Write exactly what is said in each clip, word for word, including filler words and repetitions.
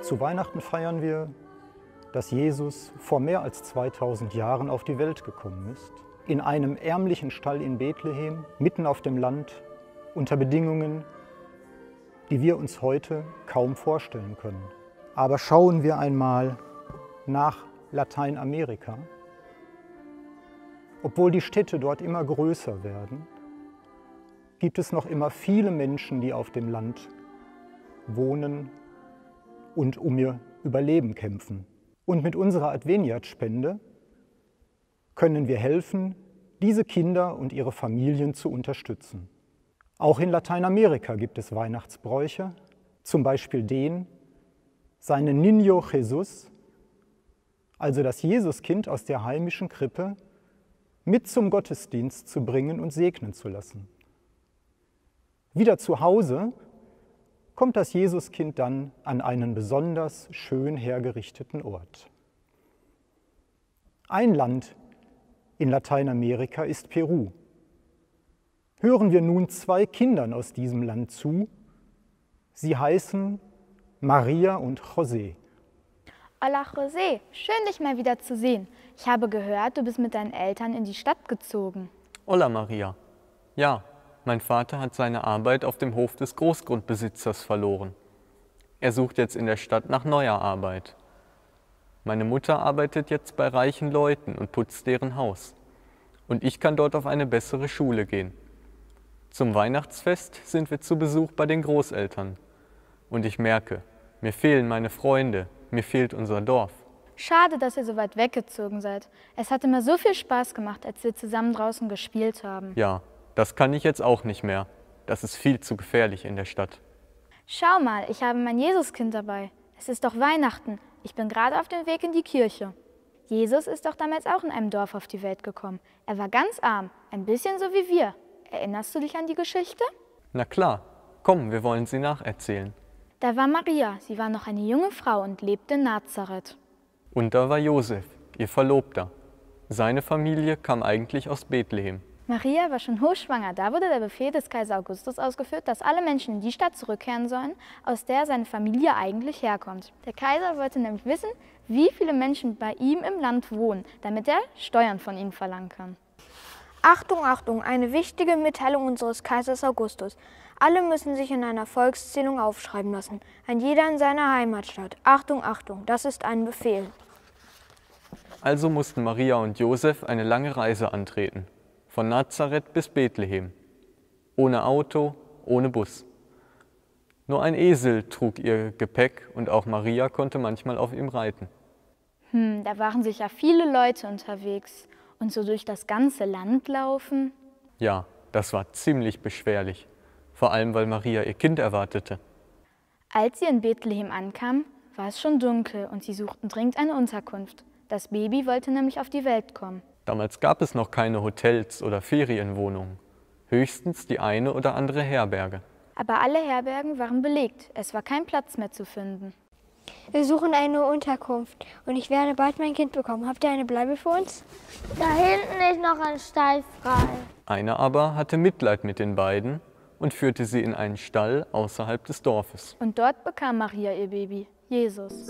Zu Weihnachten feiern wir, dass Jesus vor mehr als zweitausend Jahren auf die Welt gekommen ist. In einem ärmlichen Stall in Bethlehem, mitten auf dem Land, unter Bedingungen, die wir uns heute kaum vorstellen können. Aber schauen wir einmal nach Lateinamerika. Obwohl die Städte dort immer größer werden, gibt es noch immer viele Menschen, die auf dem Land wohnen und um ihr Überleben kämpfen. Und mit unserer Adveniat-Spende können wir helfen, diese Kinder und ihre Familien zu unterstützen. Auch in Lateinamerika gibt es Weihnachtsbräuche, zum Beispiel den, seinen Niño Jesús, also das Jesuskind aus der heimischen Krippe, mit zum Gottesdienst zu bringen und segnen zu lassen. Wieder zu Hause kommt das Jesuskind dann an einen besonders schön hergerichteten Ort. Ein Land in Lateinamerika ist Peru. Hören wir nun zwei Kindern aus diesem Land zu. Sie heißen Maria und José. Hola José, schön dich mal wieder zu sehen. Ich habe gehört, du bist mit deinen Eltern in die Stadt gezogen. Hola Maria. Ja, mein Vater hat seine Arbeit auf dem Hof des Großgrundbesitzers verloren. Er sucht jetzt in der Stadt nach neuer Arbeit. Meine Mutter arbeitet jetzt bei reichen Leuten und putzt deren Haus. Und ich kann dort auf eine bessere Schule gehen. Zum Weihnachtsfest sind wir zu Besuch bei den Großeltern. Und ich merke, mir fehlen meine Freunde, mir fehlt unser Dorf. Schade, dass ihr so weit weggezogen seid. Es hat immer so viel Spaß gemacht, als wir zusammen draußen gespielt haben. Ja, das kann ich jetzt auch nicht mehr. Das ist viel zu gefährlich in der Stadt. Schau mal, ich habe mein Jesuskind dabei. Es ist doch Weihnachten. Ich bin gerade auf dem Weg in die Kirche. Jesus ist doch damals auch in einem Dorf auf die Welt gekommen. Er war ganz arm, ein bisschen so wie wir. Erinnerst du dich an die Geschichte? Na klar, komm, wir wollen sie nacherzählen. Da war Maria, sie war noch eine junge Frau und lebte in Nazareth. Und da war Josef, ihr Verlobter. Seine Familie kam eigentlich aus Bethlehem. Maria war schon hochschwanger. Da wurde der Befehl des Kaiser Augustus ausgeführt, dass alle Menschen in die Stadt zurückkehren sollen, aus der seine Familie eigentlich herkommt. Der Kaiser wollte nämlich wissen, wie viele Menschen bei ihm im Land wohnen, damit er Steuern von ihnen verlangen kann. Achtung, Achtung, eine wichtige Mitteilung unseres Kaisers Augustus. Alle müssen sich in einer Volkszählung aufschreiben lassen, ein jeder in seiner Heimatstadt. Achtung, Achtung, das ist ein Befehl. Also mussten Maria und Josef eine lange Reise antreten, von Nazareth bis Bethlehem. Ohne Auto, ohne Bus. Nur ein Esel trug ihr Gepäck und auch Maria konnte manchmal auf ihm reiten. Hm, da waren sicher viele Leute unterwegs. Und so durch das ganze Land laufen? Ja, das war ziemlich beschwerlich. Vor allem, weil Maria ihr Kind erwartete. Als sie in Bethlehem ankam, war es schon dunkel und sie suchten dringend eine Unterkunft. Das Baby wollte nämlich auf die Welt kommen. Damals gab es noch keine Hotels oder Ferienwohnungen. Höchstens die eine oder andere Herberge. Aber alle Herbergen waren belegt. Es war kein Platz mehr zu finden. Wir suchen eine Unterkunft und ich werde bald mein Kind bekommen. Habt ihr eine Bleibe für uns? Da hinten ist noch ein Stall frei. Einer aber hatte Mitleid mit den beiden und führte sie in einen Stall außerhalb des Dorfes. Und dort bekam Maria ihr Baby, Jesus.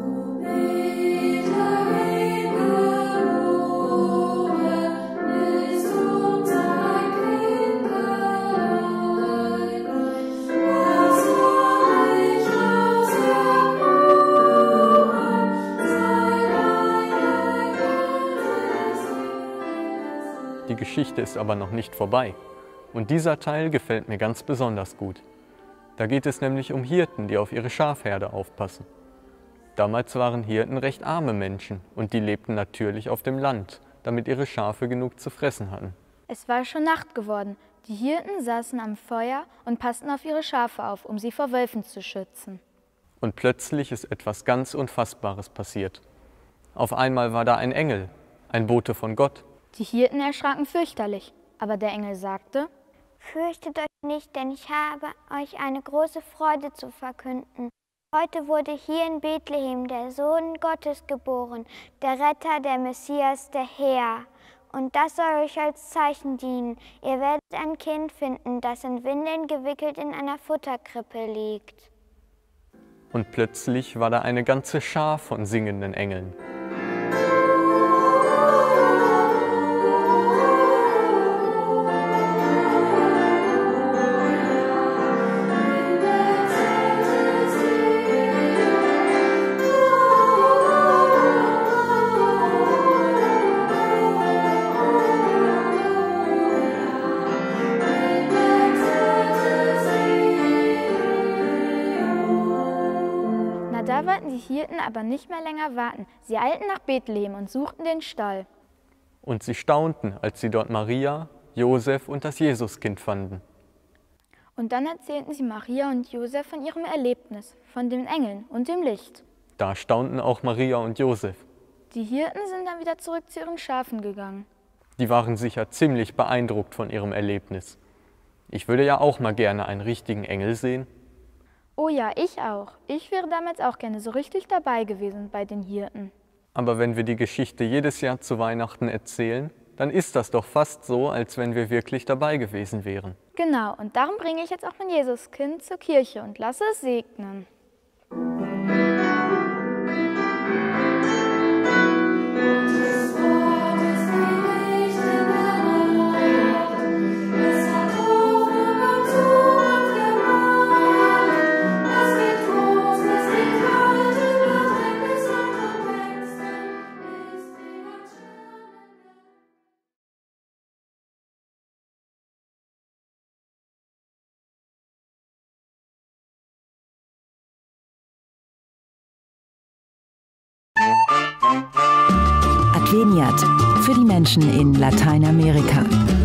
Die Geschichte ist aber noch nicht vorbei. Und dieser Teil gefällt mir ganz besonders gut. Da geht es nämlich um Hirten, die auf ihre Schafherde aufpassen. Damals waren Hirten recht arme Menschen und die lebten natürlich auf dem Land, damit ihre Schafe genug zu fressen hatten. Es war schon Nacht geworden. Die Hirten saßen am Feuer und passten auf ihre Schafe auf, um sie vor Wölfen zu schützen. Und plötzlich ist etwas ganz Unfassbares passiert. Auf einmal war da ein Engel, ein Bote von Gott. Die Hirten erschraken fürchterlich, aber der Engel sagte: Fürchtet euch nicht, denn ich habe euch eine große Freude zu verkünden. Heute wurde hier in Bethlehem der Sohn Gottes geboren, der Retter, der Messias, der Herr. Und das soll euch als Zeichen dienen. Ihr werdet ein Kind finden, das in Windeln gewickelt in einer Futterkrippe liegt. Und plötzlich war da eine ganze Schar von singenden Engeln. Da wollten die Hirten aber nicht mehr länger warten. Sie eilten nach Bethlehem und suchten den Stall. Und sie staunten, als sie dort Maria, Josef und das Jesuskind fanden. Und dann erzählten sie Maria und Josef von ihrem Erlebnis, von den Engeln und dem Licht. Da staunten auch Maria und Josef. Die Hirten sind dann wieder zurück zu ihren Schafen gegangen. Die waren sicher ziemlich beeindruckt von ihrem Erlebnis. Ich würde ja auch mal gerne einen richtigen Engel sehen. Oh ja, ich auch. Ich wäre damals auch gerne so richtig dabei gewesen bei den Hirten. Aber wenn wir die Geschichte jedes Jahr zu Weihnachten erzählen, dann ist das doch fast so, als wenn wir wirklich dabei gewesen wären. Genau, und darum bringe ich jetzt auch mein Jesuskind zur Kirche und lasse es segnen. Adveniat für die Menschen in Lateinamerika.